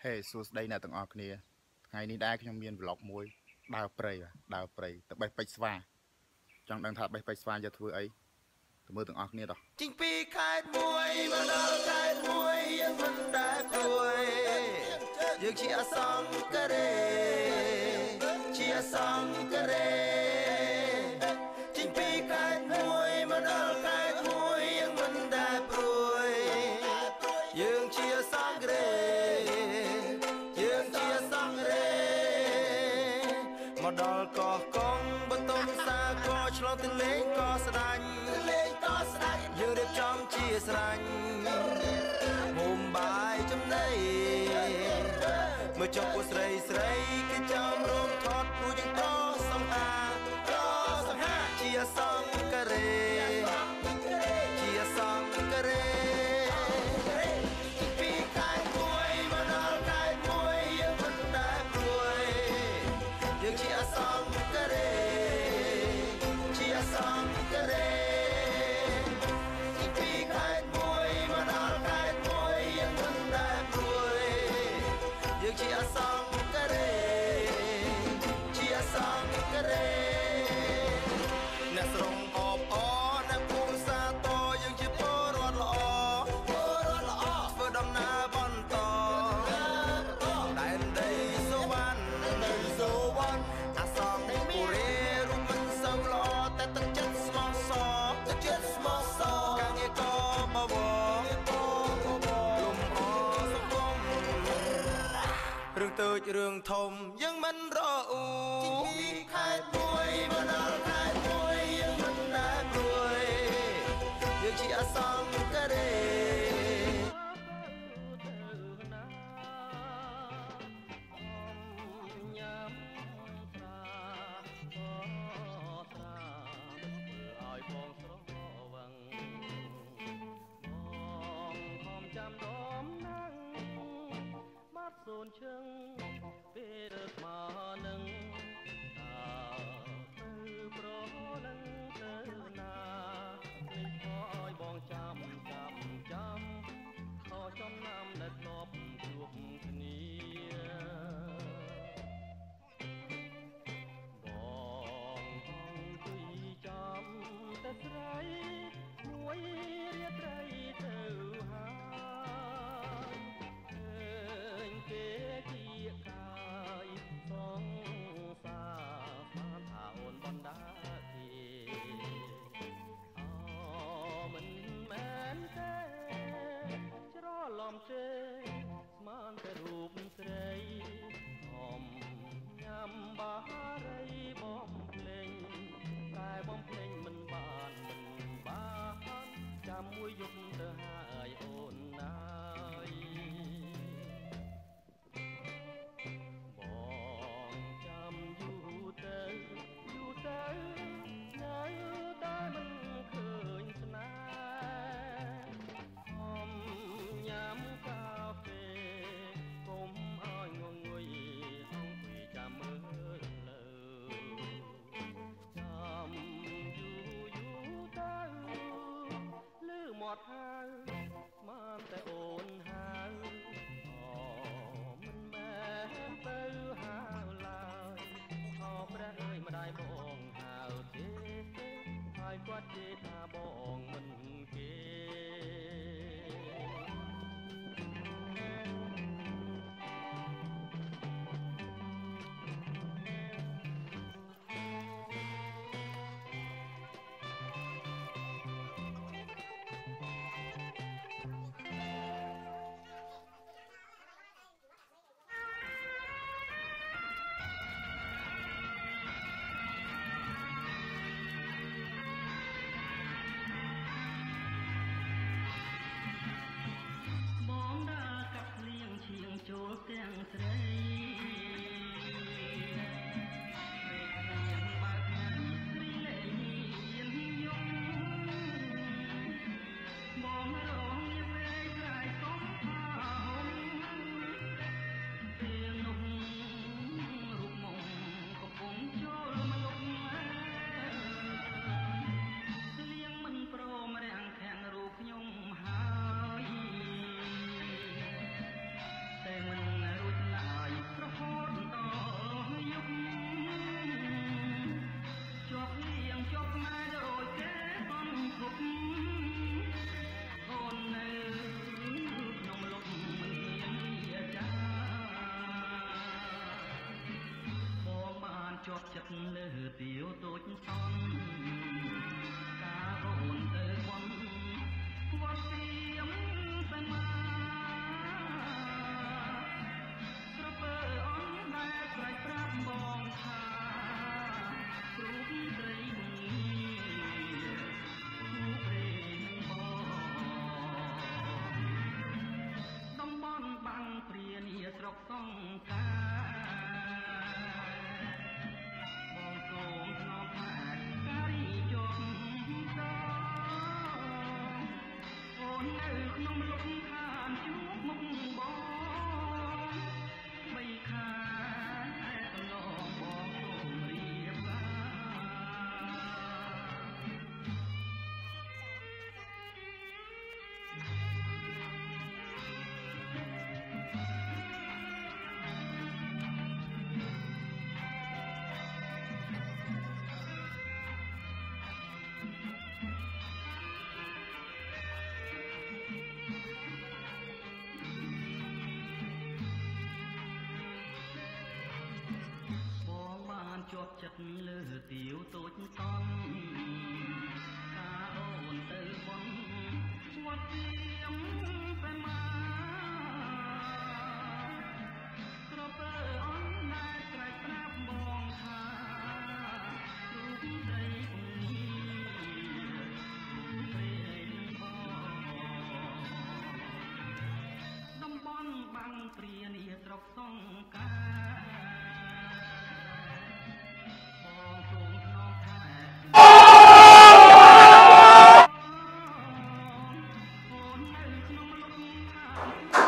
ហេសួស្តីអ្នកទាំងអស់គ្នាថ្ងៃនេះដែរខ្ញុំមាន vlog មួយដើរព្រៃទៅបេះពេជ្រស្វាចង់ដឹងថាបេះពេជ្រស្វាយកធ្វើអីទៅមើលទាំងអស់គ្នាតោះជីងពីខេត្តមួយមកដល់ខេត្តមួយយើងមិនដែលព្រួយយើងជាអសង្ការេជាអសង្ការេជីងពីខេត្តមួយមកដល់ខេត្តមួយយើងមិនដែលព្រួយយើងជាអសង្ការេយើងជាអសង្ការេមកដល់កោះកុងបតុមសាកោឆ្លងទលេងកោស្ដាច់យើងរៀបចំជាស្រេចហូមបាយចំណីមើលចុះពួកស្រីគេចាំរំថតពួកយើងប្រសង្ហាជាសង្ការេជាសង្ការេពីខែមួយមកដល់ខែមួយយើងមិនដែលព្រួយយើងជាសង្ការេជាសង្ការេយើងជាអសង្ការេជាអសង្ការេអ្នកស្រងអបអអ្នកភូមិសាតយើងជាពលរដ្ឋល្អធ្វើដំណើរបន្តដែនដីសុវណ្ណអសង្ពុរីរូបមិនសូវល្អតែទឹកចិត្តស្មោះសរការងារក៏បវរឿងតូចរឿងធំយើងមិនរអ៊ូពីខេត្តមួយមកដល់ខេត្តមួយយើងមិនដែលព្រួយយើងជាអសង្ការេចាំដមណាំងបាត់សូនឈឹងពេលមកនឹងតើទៅប្រនឹងទៅណានេះខើយបងចាំខចំណាំដែលធ្លាប់ជួបគ្នាបងអង្គុយចាំតែស្រីមួយរាត្រីទៅហើយគេជាកាយង្ការបងសូមថ្នមថែការីជុំសអូននៅក្នុងលំខានជួបមុខបងបីខាកន្លងបងសូមរៀបលាជាប់ចិត្តលើទាវតូចតន់ការអូនទៅបងវត្តទៀមប្រមាក្រពើអនដែលក្រែកប្រាប់បងថារូបស្រីអង្គព្រេងបងតំបន់បាំងព្រានីស្រុកសង្ការអ